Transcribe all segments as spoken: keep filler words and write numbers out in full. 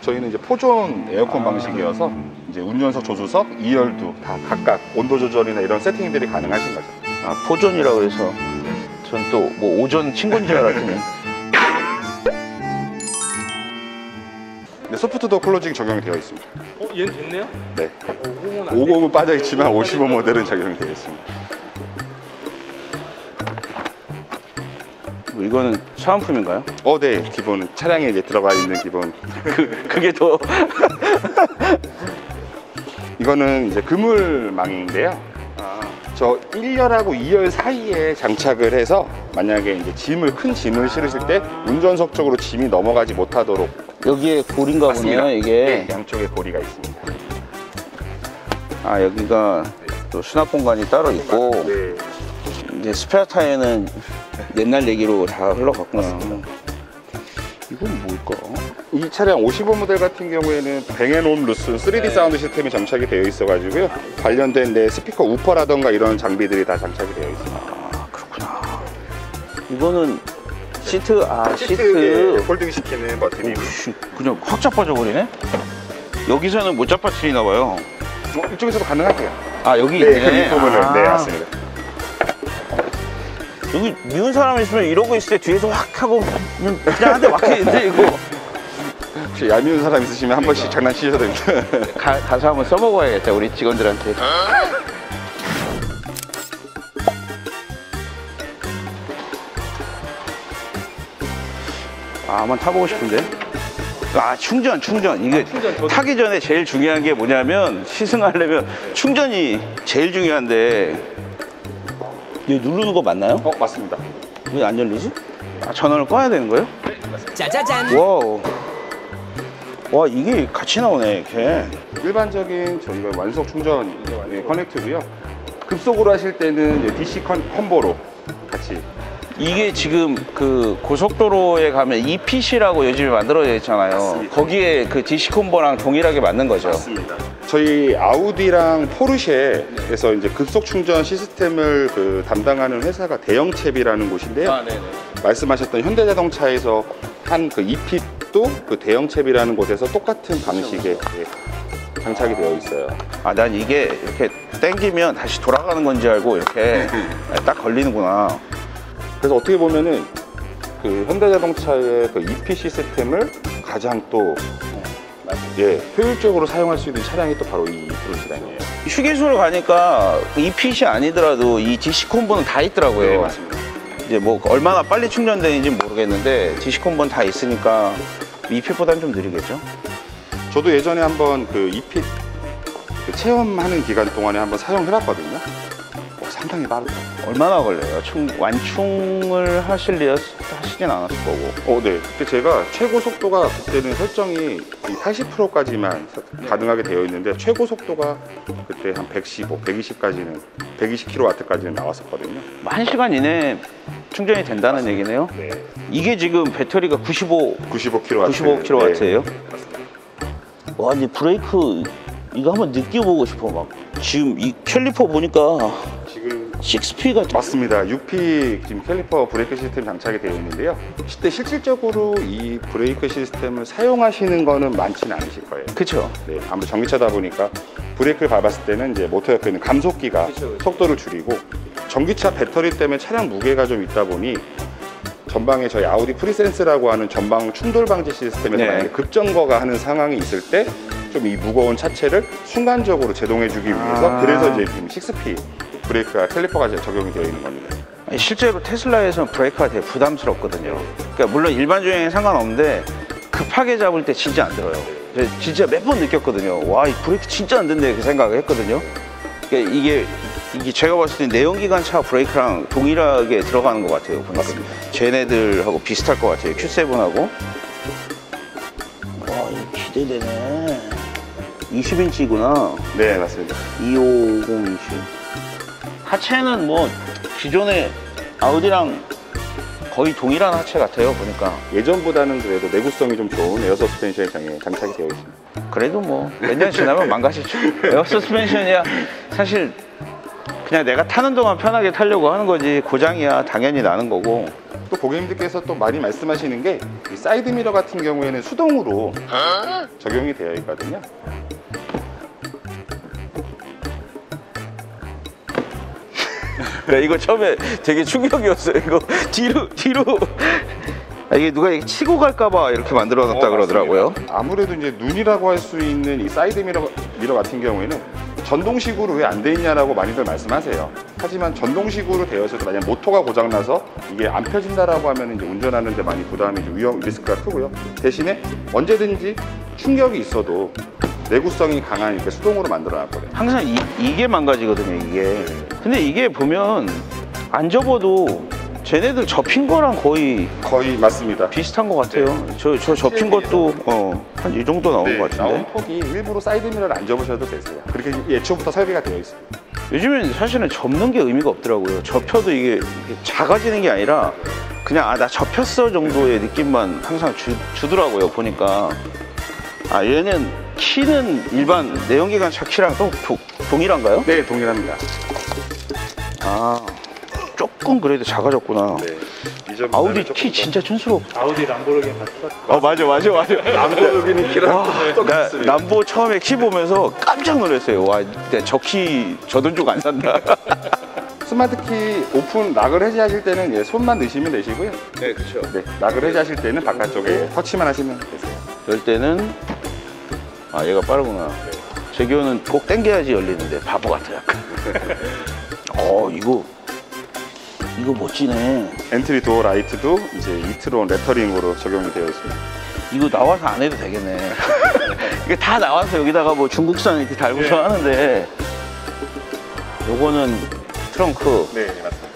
저희는 이제 포존 에어컨 방식이어서 이제 운전석, 조수석, 이 열두 다 각각 온도 조절이나 이런 세팅들이 가능하신 거죠. 아, 포존이라고 그래서 전 또 뭐 오존 친구인 줄 알았더니. 네, 소프트도어 클로징 적용이 되어 있습니다. 어, 얘는 됐네요? 네. 오십은 오십은 빠져 있지만 오십오 모델은 적용이 되어 있습니다. 뭐 이거는 사은품인가요? 어, 네. 기본 차량에 이제 들어가 있는 기본. 그, 그게 더. 이거는 이제 그물망인데요. 아, 저 일 열하고 이 열 사이에 장착을 해서 만약에 이제 짐을 큰 짐을 실으실 때 운전석 쪽으로 짐이 넘어가지 못하도록. 여기에 고리인가 보네요, 이게. 네, 양쪽에 고리가 있습니다. 아, 여기가 또 수납 공간이 따로 있고. 네. 이제 스페어 타이어는 옛날 얘기로 다 흘러갔구나. 이건 뭘까? 이 차량 오십오 모델 같은 경우에는 뱅앤온 루스 쓰리디 네. 사운드 시스템이 장착이 되어 있어 가지고요. 관련된 내 스피커 우퍼라던가 이런 장비들이 다 장착이 되어 있습니다. 아, 그렇구나. 이거는 시트, 아, 시트. 시트 홀딩 시키는 버튼이. 씨, 그냥 확 자빠져 버리네? 여기서는 못 자빠뜨리나 봐요. 어, 이쪽에서도 가능하고요. 아, 여기 네, 있네. 그 부분은. 아. 네, 맞습니다. 여기 미운 사람 있으면 이러고 있을 때 뒤에서 확 하고 그냥 한 대 막히는데 이거. 혹시 얄미운 사람 있으시면 한 번씩 장난치셔도 됩니다. 가, 가서 한번 써먹어야겠다, 우리 직원들한테. 아, 한번 타보고 싶은데. 아, 충전, 충전. 이게 아, 충전, 저도. 타기 전에 제일 중요한 게 뭐냐면, 시승하려면 충전이 제일 중요한데, 이거 누르는 거 맞나요? 어, 맞습니다. 왜 안 열리지? 아, 전원을 꺼야 되는 거예요? 짜자잔. 와우. 와, 이게 같이 나오네, 이렇게. 일반적인 저희가 완속 충전 예, 커넥트고요. 급속으로 하실 때는 이제 디씨 컨, 콤보로 같이. 이게 지금 그 고속도로에 가면 이피씨라고 요즘에 만들어져 있잖아요. 맞습니다. 거기에 그 디씨 콤보랑 동일하게 맞는 거죠. 맞습니다. 저희 아우디랑 포르쉐에서 이제 급속 충전 시스템을 그 담당하는 회사가 대영채비라는 곳인데요. 아, 네네. 말씀하셨던 현대자동차에서 한 그 이핏도 그 대영채비라는 곳에서 똑같은 방식의 예, 장착이 되어 있어요. 아, 난 이게 이렇게 땡기면 다시 돌아가는 건지 알고 이렇게 딱 걸리는구나. 그래서 어떻게 보면은 그 현대자동차의 그 이피 시스템을 가장 또 예, 효율적으로 사용할 수 있는 차량이 또 바로 이 프로시단이에요. 휴게소를 가니까 이피씨 아니더라도 이 디씨 콤보는 다 있더라고요. 네, 맞습니다. 이제 뭐 얼마나 빨리 충전되는지 모르겠는데 디씨 콤보는 다 있으니까 이피보다는 좀 느리겠죠? 저도 예전에 한번 그 이핏 그 체험하는 기간 동안에 한번 사용해봤거든요. 어, 상당히 빠르더라고요. 얼마나 걸려요? 충, 완충을 하실 리 하시진 않았을 거고. 어, 네. 그때 제가 최고 속도가 그때는 설정이 팔십 퍼센트까지만 가능하게 되어 있는데 최고 속도가 그때 한 백십오, 백이십까지는 백이십 킬로와트까지는 나왔었거든요. 한 시간 이내에 충전이 된다는 얘기네요. 네. 이게 지금 배터리가 구십오, 구십오 킬로와트. 구십오 킬로와트예요? 네. 와, 이제 브레이크 이거 한번 느껴보고 싶어. 막 지금 이 캘리퍼 보니까 지금 식스피가 맞습니다. 육 피 지금 캘리퍼 브레이크 시스템 장착이 되어 있는데요. 실제 실질적으로 이 브레이크 시스템을 사용하시는 거는 많지는 않으실 거예요. 그쵸? 네, 아무래도 전기차다 보니까 브레이크를 밟았을 때는 이제 모터 옆에 있는 감속기가 그쵸, 그쵸. 속도를 줄이고 전기차 배터리 때문에 차량 무게가 좀 있다 보니 전방에 저희 아우디 프리센스라고 하는 전방 충돌 방지 시스템에서 네. 만약에 급정거가 하는 상황이 있을 때 좀 이 무거운 차체를 순간적으로 제동해 주기 위해서 아. 그래서 이제 지금 육 피 브레이크가 캘리퍼가 이제 적용이 되어 있는 겁니다. 아니, 실제로 테슬라에서는 브레이크가 되게 부담스럽거든요. 그러니까 물론 일반 주행에 상관없는데 급하게 잡을 때 진짜 안 들어요. 그래서 진짜 몇 번 느꼈거든요. 와, 이 브레이크 진짜 안 된다 이렇게 생각을 했거든요. 그러니까 이게 이게 제가 봤을 때 내연기관 차 브레이크랑 동일하게 들어가는 것 같아요. 보니까. 맞습니다. 쟤네들하고 비슷할 것 같아요. 큐 세븐하고. 와, 이거 기대되네. 이십 인치구나. 네, 맞습니다. 이백오십 인치. 하체는 뭐 기존의 아우디랑 거의 동일한 하체 같아요. 보니까. 예전보다는 그래도 내구성이 좀 좋은 에어 서스펜션이 장착이 되어 있습니다. 그래도 뭐 몇 년 지나면 망가지죠. 에어 서스펜션이야 사실 그냥 내가 타는 동안 편하게 타려고 하는 거지 고장이야 당연히 나는 거고. 또 고객님들께서 또 많이 말씀하시는 게 이 사이드 미러 같은 경우에는 수동으로 적용이 되어 있거든요. 그래, 이거 처음에 되게 충격이었어요. 이거 뒤로 뒤로 아, 이게 누가 이게 치고 갈까봐 이렇게 만들어 놨다 어, 그러더라고요. 맞습니다. 아무래도 이제 눈이라고 할 수 있는 이 사이드 미러, 미러 같은 경우에는 전동식으로 왜 안 돼 있냐라고 많이들 말씀하세요. 하지만 전동식으로 되어 있어도 만약 모터가 고장나서 이게 안 펴진다라고 하면 이제 운전하는데 많이 부담이 좀 위험 리스크가 크고요. 대신에 언제든지 충격이 있어도 내구성이 강한 이렇게 수동으로 만들어 놨거든요. 항상 이, 이게 망가지거든요, 이게. 근데 이게 보면 안 접어도 쟤네들 접힌 거랑 거의 거의 맞습니다. 비슷한 것 같아요. 저, 저 접힌 것도 어, 한 이 정도 나온 네, 것 같은데. 나온 폭이 일부러 사이드 미러를 안 접으셔도 되세요. 그렇게 예초부터 설계가 되어 있습니다. 요즘엔 사실은 접는 게 의미가 없더라고요. 접혀도 이게, 이게 작아지는 게 아니라 그냥 아, 나 접혔어 정도의 느낌만 항상 주, 주더라고요, 보니까. 아, 얘는 키는 일반 내연기관차 키랑 또 도, 동일한가요? 네, 동일합니다. 아, 조금 그래도 작아졌구나. 네, 이 점보다는 아우디 조금 키 더- 진짜 촌스러워. 아우디 람보르기니 같은 것 어, 맞아, 맞아, 맞아. 람보르기니 키랑 와, 나 똑같습니다. 람보 처음에 키 보면서 깜짝 놀랐어요. 와, 저 키 저 돈 주고 안 산다. 스마트 키 오픈 락을 해제하실 때는 예, 손만 넣으시면 되시고요. 네, 그렇죠. 네, 락을 해제하실 때는 바깥쪽에 터치만 하시면 되세요. 열 때는 아, 얘가 빠르구나. 제교는 꼭 당겨야지 열리는데 바보 같아 약간. 어, 이거 이거 멋지네. 엔트리 도어 라이트도 이제 이트론 레터링으로 적용이 되어 있습니다. 이거 나와서 안 해도 되겠네. 이게 다 나와서 여기다가 뭐 중국산 이렇게 달고서 네. 하는데 요거는 트렁크. 네, 맞습니다.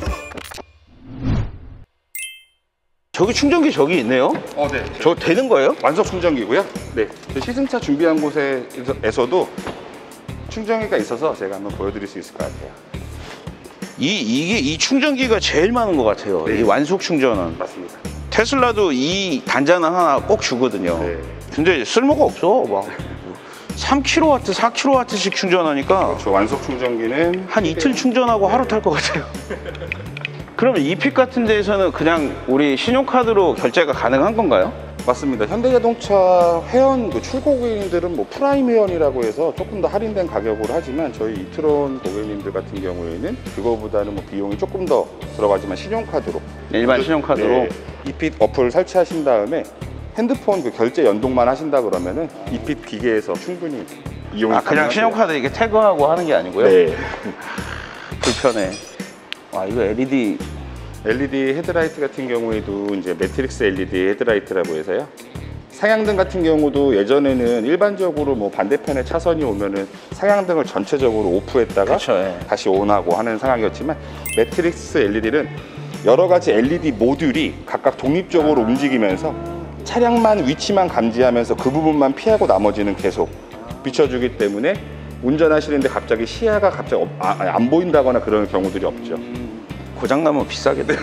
저기 충전기 저기 있네요. 어, 네. 저 되는 거예요? 완속 충전기고요. 네, 저 시승차 준비한 곳에서도 충전기가 있어서 제가 한번 보여드릴 수 있을 것 같아요. 이 이게 이 충전기가 제일 많은 것 같아요. 네. 이 완속 충전은. 맞습니다. 테슬라도 이 단자는 하나 꼭 주거든요. 네. 근데 쓸모가 없어. 막 삼 킬로와트, 사 킬로와트씩 충전하니까 저 완속 충전기는 한 이틀 충전하고 하루 탈 것 같아요. 그러면 이픽 같은 데에서는 그냥 우리 신용카드로 결제가 가능한 건가요? 맞습니다. 현대자동차 회원 그 출고 고객님들은 뭐 프라임 회원이라고 해서 조금 더 할인된 가격으로 하지만 저희 이트론 고객님들 같은 경우에는 그거보다는 뭐 비용이 조금 더 들어가지만 신용카드로 일반 신용카드로? 네, 이핏 어플 설치하신 다음에 핸드폰 그 결제 연동만 하신다 그러면은 이핏 기계에서 충분히 이용이 아, 그냥 가능하세요. 신용카드 이렇게 태그하고 하는 게 아니고요? 네. 불편해. 와, 이거 엘이디. 엘이디 헤드라이트 같은 경우에도 이제 매트릭스 엘이디 헤드라이트라고 해서요. 상향등 같은 경우도 예전에는 일반적으로 뭐 반대편에 차선이 오면은 상향등을 전체적으로 오프했다가 그쵸, 예. 다시 온하고 하는 상황이었지만 매트릭스 엘이디는 여러 가지 엘이디 모듈이 각각 독립적으로 움직이면서 차량만 위치만 감지하면서 그 부분만 피하고 나머지는 계속 비춰주기 때문에 운전하시는데 갑자기 시야가 갑자기 없- 아, 아니, 안 보인다거나 그런 경우들이 없죠. 고장나면 비싸겠다.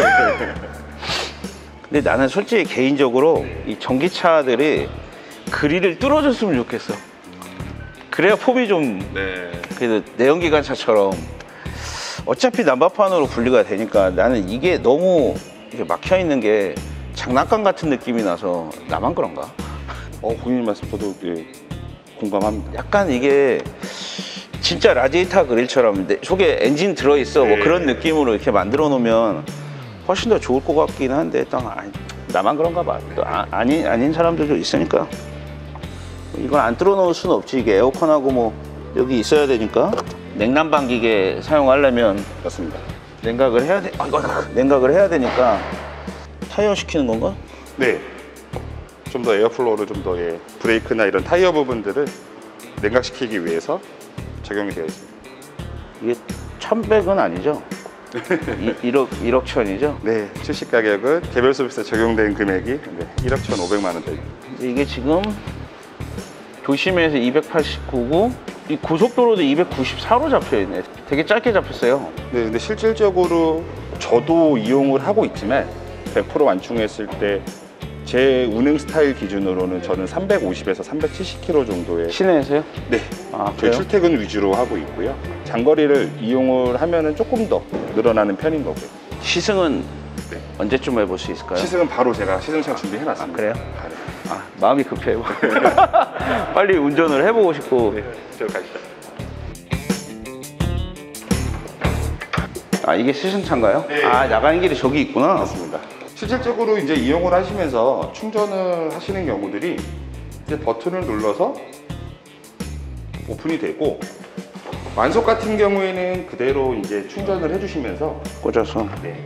근데 나는 솔직히 개인적으로 이 전기차들이 그릴을 뚫어줬으면 좋겠어. 그래야 폼이 좀 네. 그래도 내연기관차처럼 어차피 난방판으로 분리가 되니까 나는 이게 너무 이렇게 막혀 있는 게 장난감 같은 느낌이 나서 나만 그런가? 어, 고객님 말씀 저도 예, 공감합니다. 약간 이게 진짜 라디에이터 그릴처럼 내 속에 엔진 들어있어 뭐 네. 그런 느낌으로 이렇게 만들어 놓으면 훨씬 더 좋을 것 같긴 한데 또 아니, 나만 그런가 봐. 또 아, 아닌, 아닌 사람들도 있으니까 이걸 안 뚫어 놓을 수는 없지. 이게 에어컨하고 뭐 여기 있어야 되니까 냉난방 기계 사용하려면 맞습니다. 냉각을 해야 돼. 아이고, 아이고, 냉각을 해야 되니까 타이어 시키는 건가? 네. 좀 더 에어플로우를 좀 더 예, 브레이크나 이런 타이어 부분들을 냉각시키기 위해서 적용이 되어 있습니다. 이게 천백은 아니죠? 이, 일억, 일억 천이죠? 네, 출시 가격은 개별 서비스에 적용된 금액이 네, 일억 천오백만 원대입니다. 이게 지금 도심에서 이백팔십구고 이 고속도로도 이백구십사로 잡혀있네. 되게 짧게 잡혔어요. 네, 근데 실질적으로 저도 이용을 하고 있지만 백 퍼센트 완충했을 때 제 운행 스타일 기준으로는 저는 삼백오십에서 삼백칠십 킬로미터 정도의 시내에서요? 네, 아, 저희 그래요? 출퇴근 위주로 하고 있고요. 장거리를 이용을 하면은 조금 더 늘어나는 편인 거고요. 시승은 네. 언제쯤 해볼 수 있을까요? 시승은 바로 제가 시승차 준비해놨습니다. 아, 그래요? 바로. 아, 마음이 급해요. 빨리 운전을 해보고 싶고. 네, 저기 가시죠. 아, 이게 시승차인가요? 네. 아, 야간 길이 저기 있구나. 맞습니다. 실질적으로 이제 이용을 하시면서 충전을 하시는 경우들이 이제 버튼을 눌러서 오픈이 되고, 완속 같은 경우에는 그대로 이제 충전을 해주시면서 꽂아서. 네.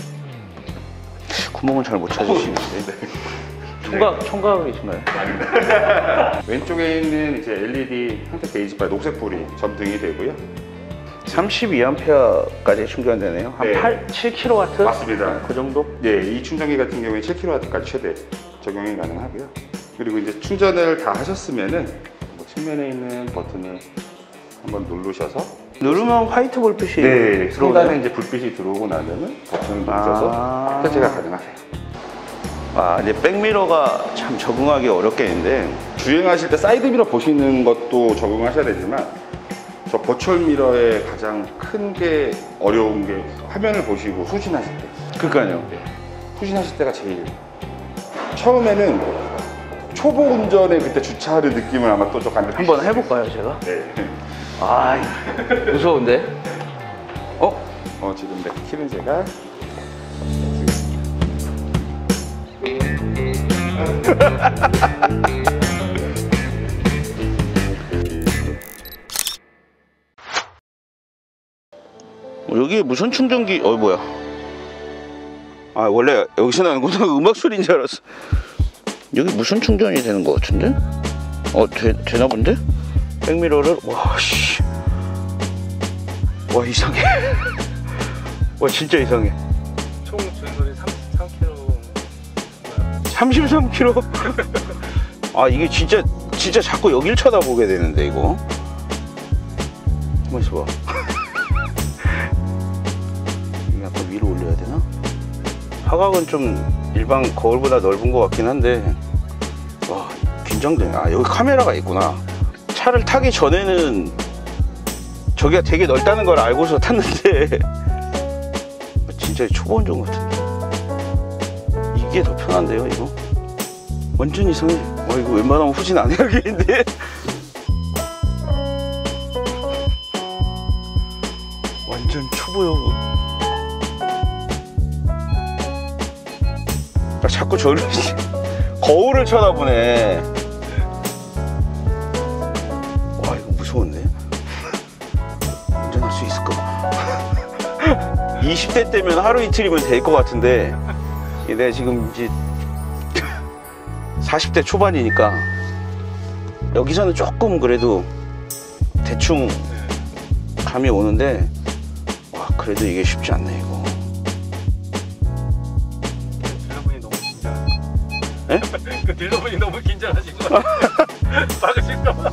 구멍은 잘 못 찾으시는데. 네. 총각, 총각이신가요? 왼쪽에 있는 이제 엘이디 황색 게이지바 녹색불이 점등이 되고요. 삼십이 암페어까지 충전되네요. 한 네. 팔, 칠 킬로와트? 맞습니다. 그 정도? 네, 이 충전기 같은 경우에 칠 킬로와트까지 최대 적용이 가능하고요. 그리고 이제 충전을 다 하셨으면은 뭐 측면에 있는 버튼을 한번 누르셔서, 누르면 화이트 불빛이 네, 들어오네요. 상단에 이제 불빛이 들어오고 나면은 버튼을 누르셔서 아. 해제가 가능하세요. 아, 이제 백미러가 참 적응하기 어렵겠는데. 주행하실 때 사이드미러 보시는 것도 적응하셔야 되지만, 저 버추얼 미러의 가장 큰 게 어려운 게 화면을 보시고 후진하실 때. 그러니까요. 후진하실 때가 제일, 처음에는 초보 운전의 그때 주차하는 느낌을 아마 또 조금 한번 해볼까요, 제가? 네. 아, 무서운데? 어? 어, 지금 네, 키는 제가 여기 무선 충전기, 어, 뭐야. 아, 원래 여기서 나는구나. 음악 소리인 줄 알았어. 여기 무선 충전이 되는 것 같은데? 어, 되, 되나 본데? 백미러를, 와, 씨. 와, 이상해. 와, 진짜 이상해. 총 주행거리 삼 킬로미터. 삼십삼 킬로미터. 아, 이게 진짜, 진짜 자꾸 여길 쳐다보게 되는데, 이거. 가만 있어봐. 이거 약간 위로 올려야 되나? 화각은 좀 일반 거울보다 넓은 것 같긴 한데, 와, 긴장되네. 아, 여기 카메라가 있구나. 차를 타기 전에는 저기가 되게 넓다는 걸 알고서 탔는데, 진짜 초보 운전 같은데. 이게 더 편한데요, 이거? 완전 이상해. 와, 이거 웬만하면 후진 안 해야겠는데? 완전 초보요. 아, 자꾸 저를 거울을 쳐다보네. 와, 이거 무서운데? 운전할 수 있을까? 이십 대 때면 하루 이틀이면 될 것 같은데, 내가 지금 이제 사십 대 초반이니까 여기서는 조금 그래도 대충 감이 오는데, 와, 그래도 이게 쉽지 않네, 이거. 딜러분이 너무 긴장. 예? 그 딜러분이 너무 긴장하신 거 같아요. 막으실까 봐.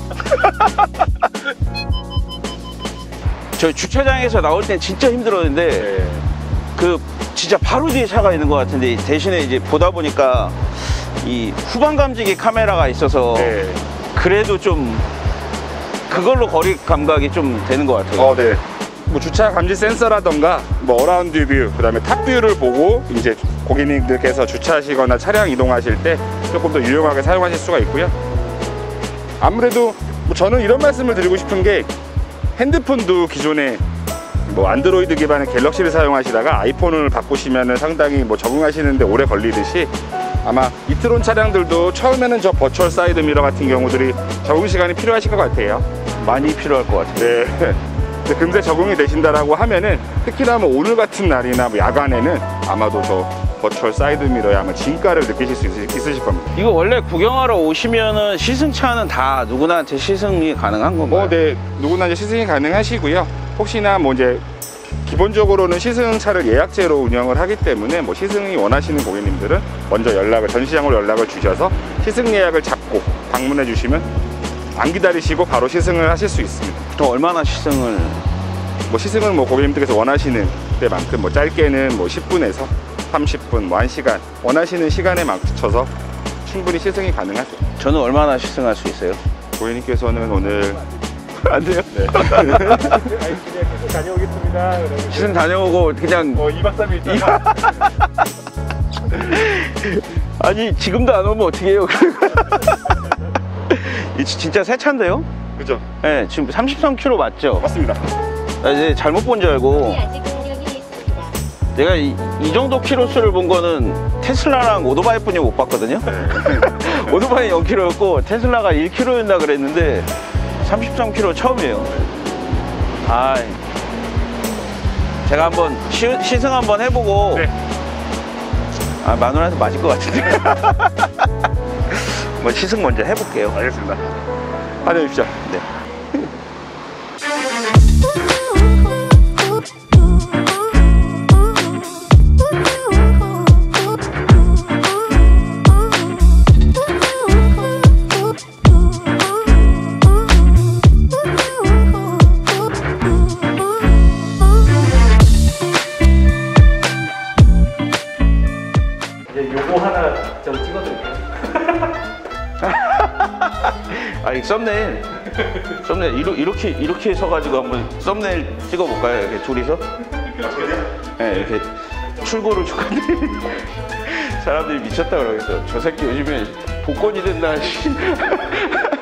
저 주차장에서 나올 땐 진짜 힘들었는데, 네. 그 진짜 바로 뒤에 차가 있는 것 같은데, 대신에 이제 보다 보니까 이 후방 감지기 카메라가 있어서 네. 그래도 좀 그걸로 거리 감각이 좀 되는 것 같아요. 어, 네. 뭐 주차 감지 센서라던가 뭐 어라운드 뷰, 그다음에 탑 뷰를 보고 이제 고객님들께서 주차하시거나 차량 이동하실 때 조금 더 유용하게 사용하실 수가 있고요. 아무래도 뭐 저는 이런 말씀을 드리고 싶은 게, 핸드폰도 기존에 뭐 안드로이드 기반의 갤럭시를 사용하시다가 아이폰을 바꾸시면은 상당히 뭐 적응하시는데 오래 걸리듯이, 아마 이트론 차량들도 처음에는 저 버추얼 사이드 미러 같은 경우들이 적응 시간이 필요하실 것 같아요. 많이 필요할 것 같아요. 네. 근데 금세 적응이 되신다라고 하면은, 특히나 뭐 오늘 같은 날이나 뭐 야간에는 아마도 저 버추얼 사이드 미러에 아마 진가를 느끼실 수 있으실, 있으실 겁니다. 이거 원래 구경하러 오시면은 시승차는 다 누구나한테 시승이 가능한 건가요? 어, 네. 누구나 이제 시승이 가능하시고요. 혹시나 뭐 이제 기본적으로는 시승차를 예약제로 운영을 하기 때문에 뭐 시승이 원하시는 고객님들은 먼저 연락을, 전시장으로 연락을 주셔서 시승 예약을 잡고 방문해 주시면 안 기다리시고 바로 시승을 하실 수 있습니다. 또 얼마나 시승을? 뭐 시승은 뭐 고객님들께서 원하시는 때만큼, 뭐 짧게는 뭐 십 분에서 삼십 분, 뭐 한 시간, 원하시는 시간에 맞춰서 충분히 시승이 가능하세요. 저는 얼마나 시승할 수 있어요? 고객님께서는 오늘 안 돼요? 네. 아이, 그냥 계속 다녀오겠습니다. 시승 다녀오고 그냥 어, 이 박 삼 일 있다. 아니 지금도 안 오면 어떻게 해요? 이 진짜 새 차인데요? 그죠? 네, 지금 삼십삼 킬로미터 맞죠? 맞습니다. 나 이제 잘못 본 줄 알고 아직 공격이 있습니다. 내가 이, 이 정도 키로수를 본 거는 테슬라랑 오토바이 뿐이 못 봤거든요. 오토바이 영 킬로미터였고 테슬라가 일 킬로미터였나 그랬는데 삼십삼 킬로미터 처음이에요. 아, 제가 한번 시, 시승 한번 해보고 네. 아, 마누라한테 맞을 것 같은데. 뭐 시승 먼저 해볼게요. 알겠습니다. 다녀오십시오. 네. 이제 요거 하나 좀 찍어드릴게요. 아니 썸네일 썸네일 이러, 이렇게 이렇게 서가지고 한번 썸네일 찍어볼까요? 이렇게 둘이서? 네, 이렇게 출고를 축하드리는 사람들이 미쳤다 그러겠어. 저 새끼 요즘에 복권이 된다.